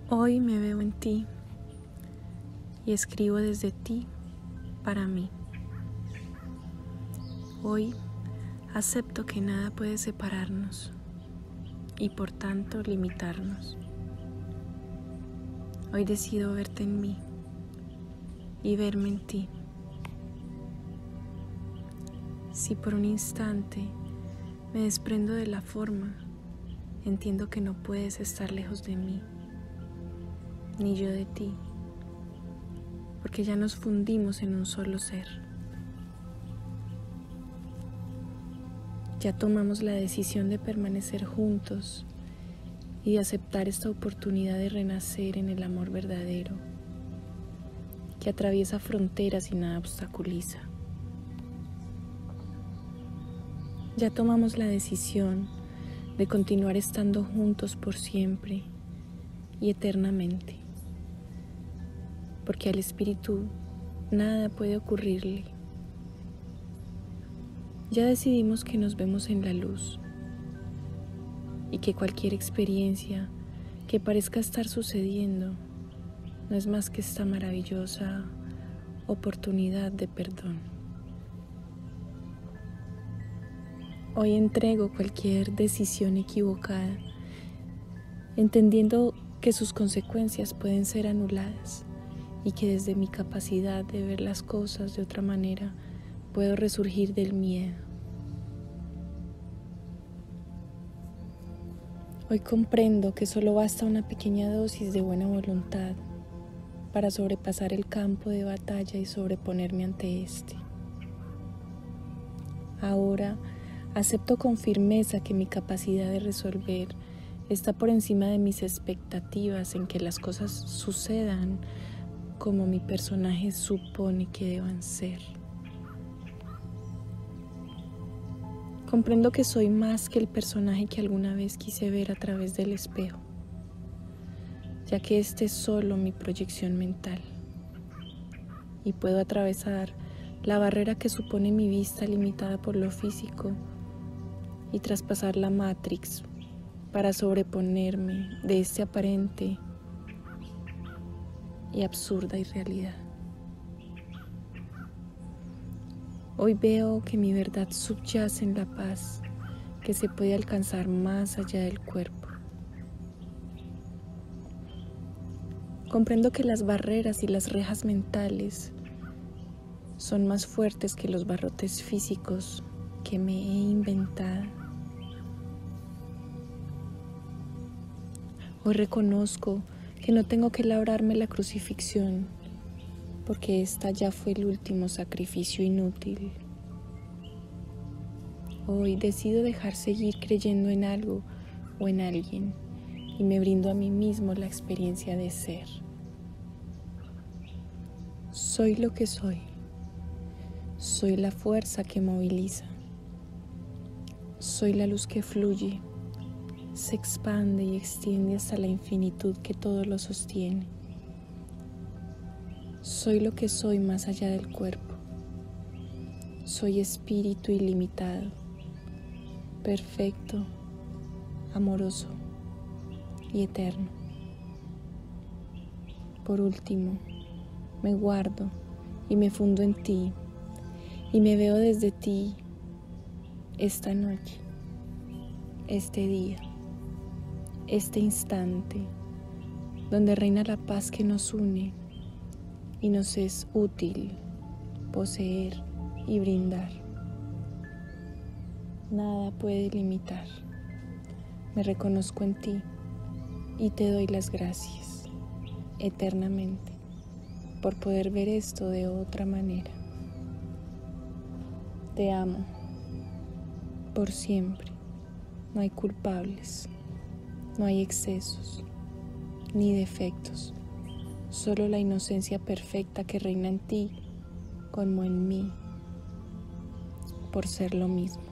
Hoy me veo en ti y escribo desde ti para mí. Hoy acepto que nada puede separarnos y por tanto limitarnos. Hoy decido verte en mí y verme en ti. Si por un instante me desprendo de la forma, entiendo que no puedes estar lejos de mí, ni yo de ti, porque ya nos fundimos en un solo ser. Ya tomamos la decisión de permanecer juntos y de aceptar esta oportunidad de renacer en el amor verdadero, que atraviesa fronteras y nada obstaculiza. Ya tomamos la decisión de continuar estando juntos por siempre y eternamente, porque al espíritu nada puede ocurrirle. Ya decidimos que nos vemos en la luz y que cualquier experiencia que parezca estar sucediendo no es más que esta maravillosa oportunidad de perdón. Hoy entrego cualquier decisión equivocada, entendiendo que sus consecuencias pueden ser anuladas y que desde mi capacidad de ver las cosas de otra manera puedo resurgir del miedo. Hoy comprendo que solo basta una pequeña dosis de buena voluntad para sobrepasar el campo de batalla y sobreponerme ante este. Ahora acepto con firmeza que mi capacidad de resolver está por encima de mis expectativas en que las cosas sucedan como mi personaje supone que deban ser. Comprendo que soy más que el personaje que alguna vez quise ver a través del espejo, ya que este es solo mi proyección mental y puedo atravesar la barrera que supone mi vista limitada por lo físico y traspasar la Matrix para sobreponerme de este aparente y absurda irrealidad. Hoy veo que mi verdad subyace en la paz que se puede alcanzar más allá del cuerpo. Comprendo que las barreras y las rejas mentales son más fuertes que los barrotes físicos que me he inventado. Hoy reconozco que no tengo que labrarme la crucifixión, porque esta ya fue el último sacrificio inútil. Hoy decido dejar seguir creyendo en algo o en alguien y me brindo a mí mismo la experiencia de ser. Soy lo que soy. Soy la fuerza que moviliza. Soy la luz que fluye, se expande y extiende hasta la infinitud que todo lo sostiene. Soy lo que soy más allá del cuerpo. Soy espíritu ilimitado, perfecto, amoroso y eterno. Por último, me guardo y me fundo en ti y me veo desde ti esta noche, este día, este instante, donde reina la paz que nos une y nos es útil poseer y brindar. Nada puede limitar. Me reconozco en ti y te doy las gracias eternamente por poder ver esto de otra manera. Te amo por siempre. No hay culpables, no hay excesos ni defectos. Solo la inocencia perfecta que reina en ti como en mí, por ser lo mismo.